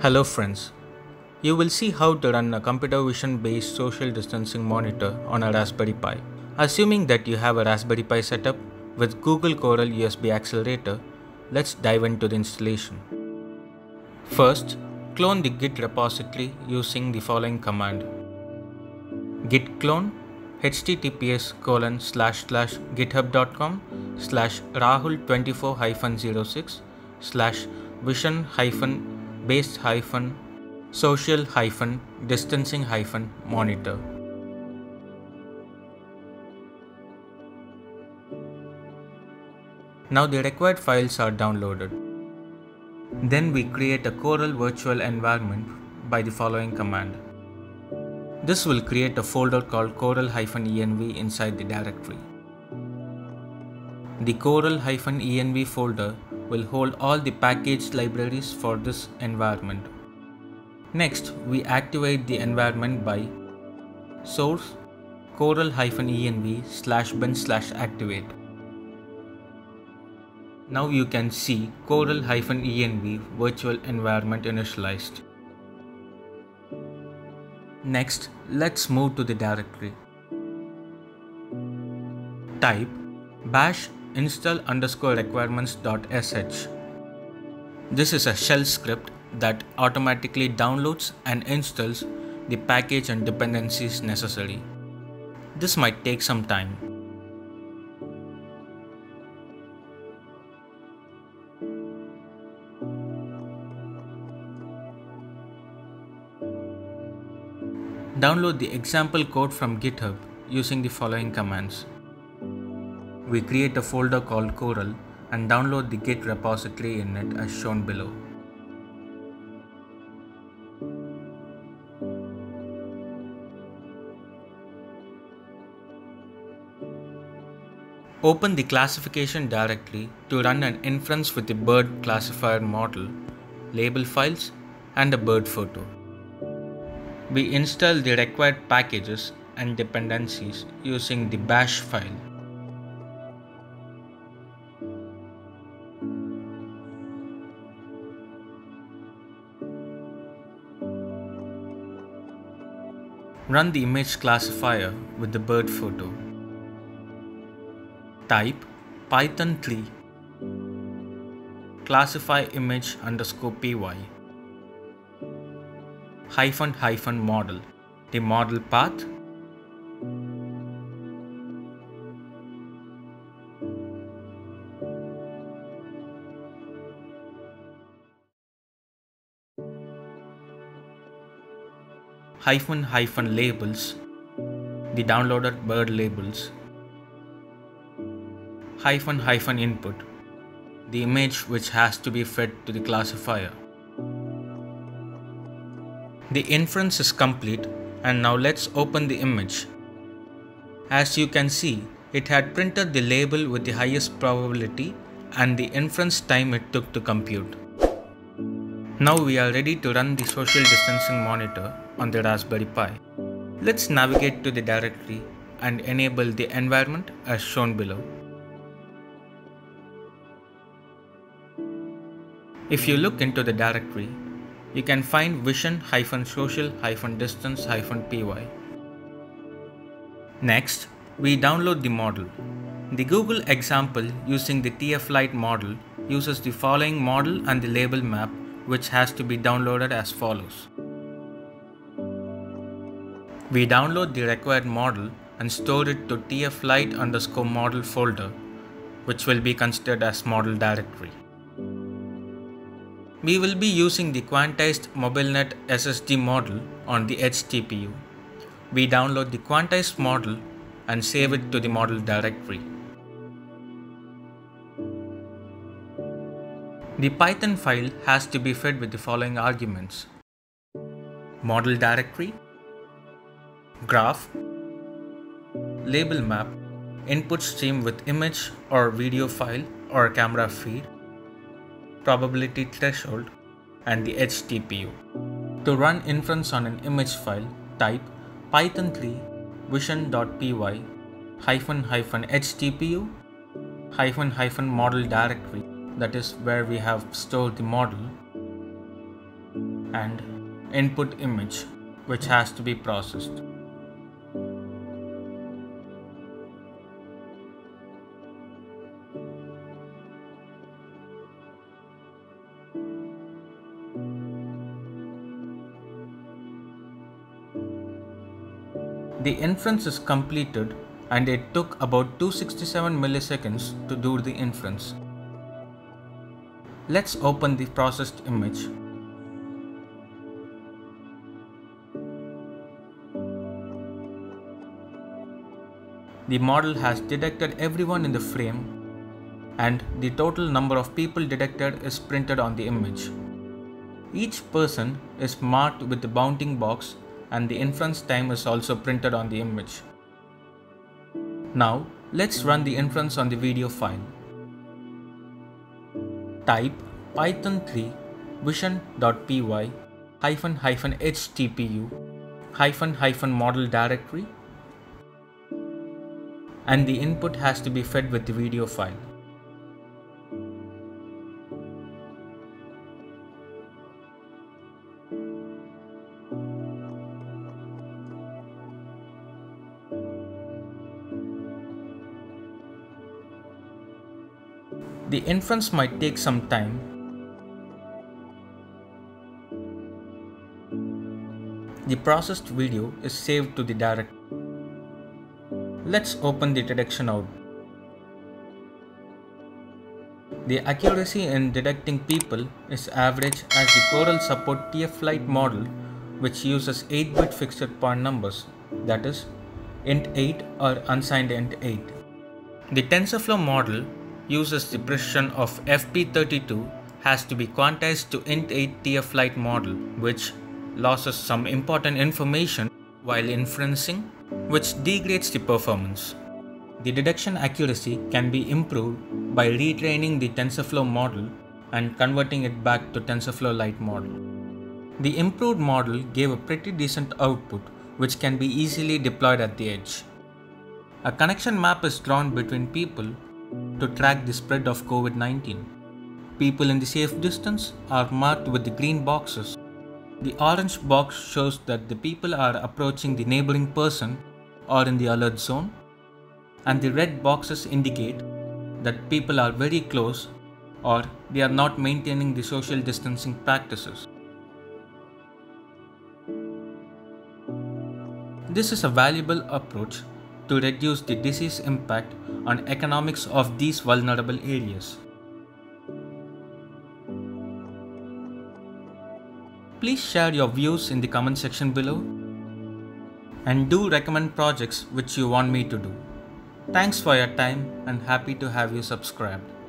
Hello friends, you will see how to run a computer vision based social distancing monitor on a Raspberry Pi. Assuming that you have a Raspberry Pi setup with Google Coral USB accelerator, let's dive into the installation. First, clone the Git repository using the following command: git clone https://github.com/rahul24-06/vision-based-social-distancing-monitor. Now the required files are downloaded. Then we create a Coral virtual environment by the following command. This will create a folder called coral-env inside the directory. The coral-env folder will hold all the packaged libraries for this environment. Next, we activate the environment by source coral-env/bin/activate. Now you can see coral-env virtual environment initialized. Next, let's move to the directory. Type bash install_requirements.sh. This is a shell script that automatically downloads and installs the package and dependencies necessary. This might take some time. Download the example code from GitHub using the following commands. We create a folder called Coral and download the Git repository in it as shown below. Open the classification directory to run an inference with the bird classifier model, label files, and a bird photo. We install the required packages and dependencies using the bash file. Run the image classifier with the bird photo. Type python3 classify image_py --model, the model path, --labels, the downloaded bird labels, --input, the image which has to be fed to the classifier. The inference is complete, and now let's open the image. As you can see, it had printed the label with the highest probability and the inference time it took to compute. Now we are ready to run the social distancing monitor on the Raspberry Pi. Let's navigate to the directory and enable the environment as shown below. If you look into the directory, you can find vision-social-distance-py. Next, we download the model. The Google example using the TF-Lite model uses the following model and the label map, which has to be downloaded as follows. We download the required model and store it to tf-lite_model folder, which will be considered as model directory. We will be using the quantized MobileNet SSD model on the Edge TPU. We download the quantized model and save it to the model directory. The Python file has to be fed with the following arguments: model directory, graph, label map, input stream with image or video file or camera feed, probability threshold, and the Edge TPU. To run inference on an image file, type python3 vision.py -HTPU -model directory, that is where we have stored the model, and input image, which has to be processed. The inference is completed and it took about 267 milliseconds to do the inference. Let's open the processed image. The model has detected everyone in the frame and the total number of people detected is printed on the image. Each person is marked with the bounding box and the inference time is also printed on the image. Now let's run the inference on the video file. Type python3 vision.py --htpu --model directory and the input has to be fed with the video file. The inference might take some time. The processed video is saved to the directory. Let's open the detection out. The accuracy in detecting people is average as the Coral support TF-Lite model, which uses 8-bit fixed point numbers, that is, int 8 or unsigned int 8. The TensorFlow model uses the precision of FP32 has to be quantized to int 8 TF-Lite model, which loses some important information while inferencing, which degrades the performance. The detection accuracy can be improved by retraining the TensorFlow model and converting it back to TensorFlow Lite model. The improved model gave a pretty decent output, which can be easily deployed at the edge. A connection map is drawn between people to track the spread of COVID-19. People in the safe distance are marked with the green boxes. The orange box shows that the people are approaching the neighboring person or in the alert zone, and the red boxes indicate that people are very close or they are not maintaining the social distancing practices. This is a valuable approach to reduce the disease impact on economics of these vulnerable areas. Please share your views in the comment section below and do recommend projects which you want me to do. Thanks for your time and happy to have you subscribed.